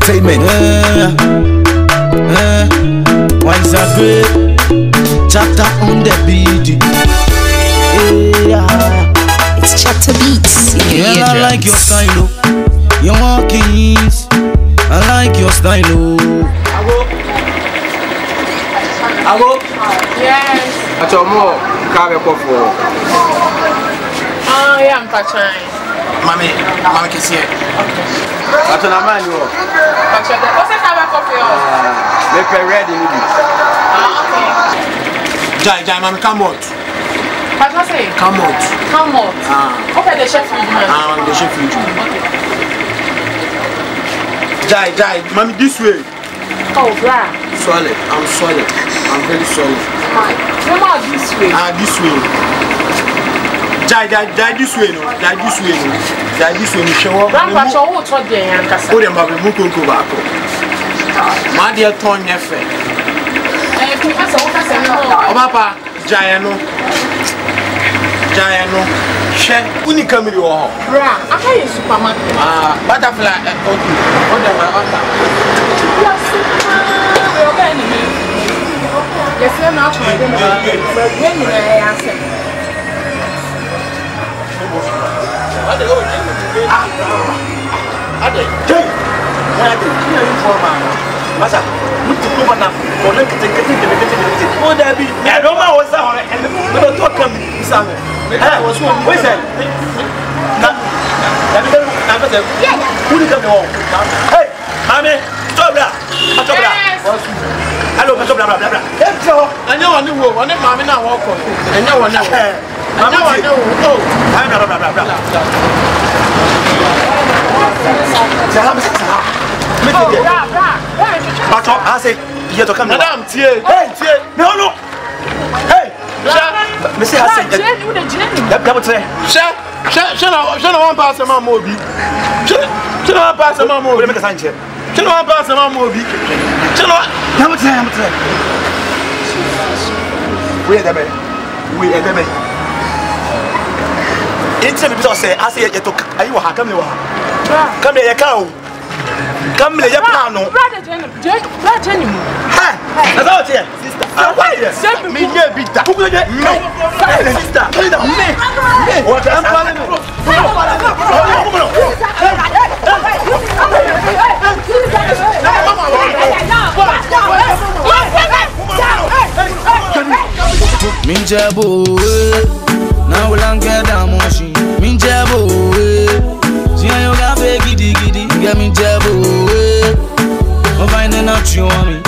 Entertainment. Once a great chapter on the beat. It's chapter beats in your eardrums. I like your style, oh. Your walking ease. I like your style, oh. Abo? Yes. Acho mo ka be kofo. Oh, yeah, I'm patching. Mami kesi e. Okay. Acho na mani wo. Patching. What's the cover coffee? Me pe ready ni bi. Okay. Jai, mami come out. What was it? Come out. Come out. Okay, the chef food man. The chef food. Okay. Jai, mami this way. Oh, blah. Solid. I'm solid. I'm very solid. Remember this way. This way. Jai this way no. Jai this way no. Jai this way no. Show up. Grandpa, who told you and Kasa? O dem ba be mu konko ba ko. Ma de ton yefe. Kasa, what Kasa no. O papa, Jai no. She uni kamiri wo ho. Bra, aka ye supermarket. Butterfly okay. O dem ba ota. Yes. Okay, ni. Yes, na ako dem ba. When ni na ya se. Ade. Kina informa. Masa, mutu ko na. Ole kete. O da bi. Me do ma wo sa hore. Me do to kam sa me. Wait a hey, mommy, stop that. Hello, stop blah. I know I knew one of mommy now walk on. I know. I say, you have to come. Madam, hey, no. Hey, Monsieur Hassan, double tray. Shall I want pass a mobi? Shall I pass a mobi? Make a sign check. Shall I pass a mobi? Shall I? Double tray. We are the man. It's a bit of say, I say, you took. Are you a come here? Come here, cow. Come here, piano. Brother, that's here. Sister, me get big that. Who will get me? Sister, me. What I'm calling you. Minjabo, now we'll get down motion. Minjabo, see how you got giddy, get me jabo. I'm finding out you want me.